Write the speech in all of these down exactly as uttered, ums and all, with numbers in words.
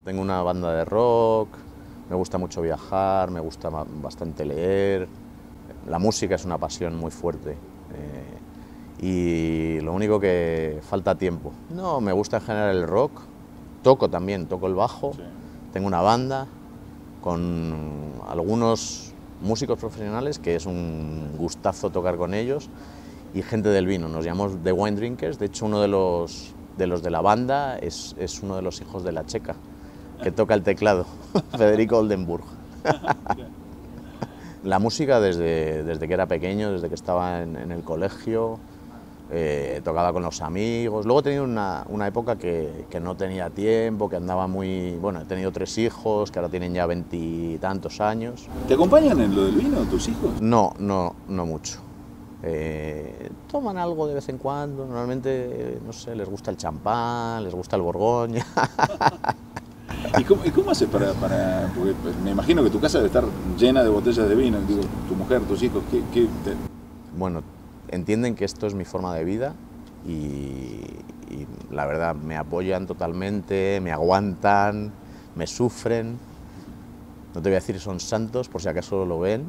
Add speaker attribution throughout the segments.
Speaker 1: Tengo una banda de rock, me gusta mucho viajar, me gusta bastante leer, la música es una pasión muy fuerte eh, y lo único que falta tiempo. No, me gusta en general el rock, toco también, toco el bajo, sí. Tengo una banda con algunos músicos profesionales que es un gustazo tocar con ellos y gente del vino, nos llamamos The Wine Drinkers, de hecho uno de los de, los de la banda es, es uno de los hijos de la checa, que toca el teclado, Federico Oldenburg. La música desde, desde que era pequeño, desde que estaba en, en el colegio, eh, tocaba con los amigos. Luego he tenido una, una época que, que no tenía tiempo, que andaba muy... Bueno, he tenido tres hijos, que ahora tienen ya veintitantos años.
Speaker 2: ¿Te acompañan en lo del vino tus hijos?
Speaker 1: No, no, no mucho. Eh, toman algo de vez en cuando, normalmente, no sé, les gusta el champán, les gusta el Borgoña.
Speaker 2: ¿Y cómo, y cómo haces para, para...? Porque me imagino que tu casa debe estar llena de botellas de vino, digo, tu mujer, tus hijos, ¿qué...? qué te...
Speaker 1: Bueno, entienden que esto es mi forma de vida y, y la verdad me apoyan totalmente, me aguantan, me sufren. No te voy a decir que son santos, por si acaso lo ven,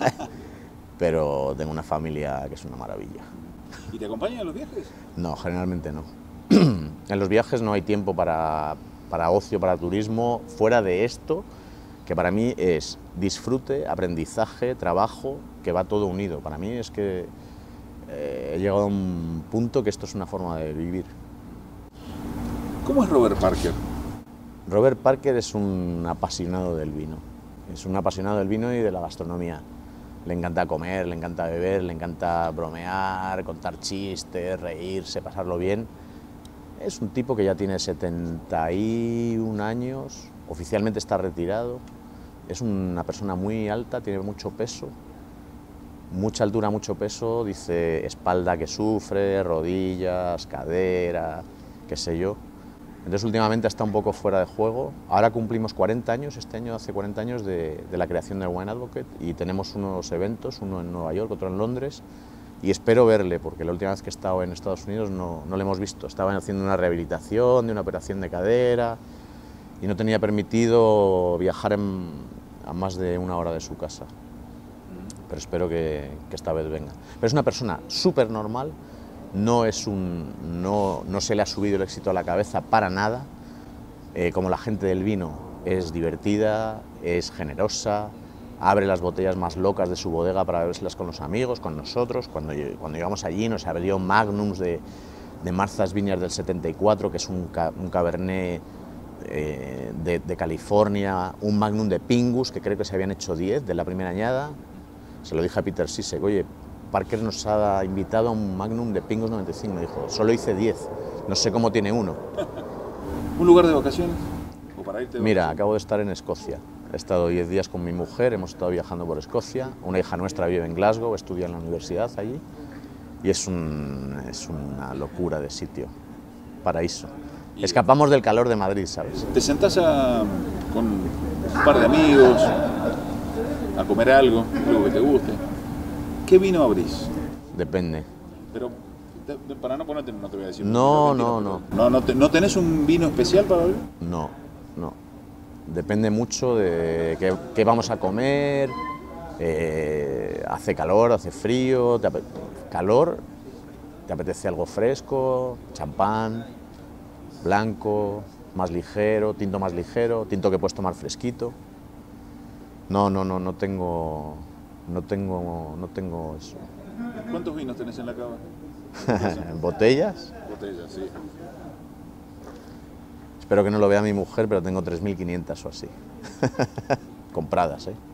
Speaker 1: pero tengo una familia que es una maravilla.
Speaker 2: ¿Y te acompañan en los viajes?
Speaker 1: No, generalmente no. En los viajes no hay tiempo para... para ocio, para turismo, fuera de esto, que para mí es disfrute, aprendizaje, trabajo, que va todo unido. Para mí es que eh, he llegado a un punto que esto es una forma de vivir.
Speaker 2: ¿Cómo es Robert Parker?
Speaker 1: Robert Parker es un apasionado del vino, es un apasionado del vino y de la gastronomía. Le encanta comer, le encanta beber, le encanta bromear, contar chistes, reírse, pasarlo bien. Es un tipo que ya tiene setenta y un años, oficialmente está retirado, es una persona muy alta, tiene mucho peso, mucha altura, mucho peso, dice espalda que sufre, rodillas, cadera, qué sé yo. Entonces últimamente está un poco fuera de juego. Ahora cumplimos cuarenta años, este año hace cuarenta años de, de la creación del Wine Advocate y tenemos unos eventos, uno en Nueva York, otro en Londres. Y espero verle, porque la última vez que he estado en Estados Unidos no, no le hemos visto. Estaba haciendo una rehabilitación de una operación de cadera y no tenía permitido viajar en, a más de una hora de su casa. Pero espero que, que esta vez venga. Pero es una persona súper normal, no, es un, no, no se le ha subido el éxito a la cabeza para nada. Eh, como la gente del vino es divertida, es generosa, abre las botellas más locas de su bodega para bebérselas con los amigos, con nosotros. Cuando, cuando llegamos allí nos abrió Magnums de, de Martha's Vineyard del setenta y cuatro, que es un, un Cabernet eh, de, de California, un Magnum de Pingus, que creo que se habían hecho diez de la primera añada. Se lo dije a Peter Sisek, oye, Parker nos ha invitado a un Magnum de Pingus noventa y cinco, me dijo, solo hice diez, no sé cómo tiene uno.
Speaker 2: ¿Un lugar de vacaciones? ¿O para irte de
Speaker 1: Mira,
Speaker 2: vacaciones?
Speaker 1: acabo de estar en Escocia. He estado diez días con mi mujer, hemos estado viajando por Escocia. Una hija nuestra vive en Glasgow, estudia en la universidad allí. Y es, un, es una locura de sitio, paraíso. Escapamos del calor de Madrid, ¿sabes?
Speaker 2: ¿Te sentás a, con un par de amigos a comer algo, algo que te guste? ¿Qué vino abrís?
Speaker 1: Depende.
Speaker 2: Pero te, te, para no ponerte, no te voy a decir...
Speaker 1: No,
Speaker 2: mentira,
Speaker 1: no, no.
Speaker 2: ¿No, no, te, ¿No tenés un vino especial para abrir?
Speaker 1: No, no. Depende mucho de qué, qué vamos a comer, eh, hace calor, hace frío, te calor, te apetece algo fresco, champán, blanco, más ligero, tinto más ligero, tinto que puedes tomar fresquito. No, no, no, no tengo, no tengo, no tengo eso.
Speaker 2: ¿Cuántos vinos tenés en la cava?
Speaker 1: ¿Botellas?
Speaker 2: Botellas, sí.
Speaker 1: Espero que no lo vea mi mujer, pero tengo tres mil quinientas o así, compradas, ¿eh?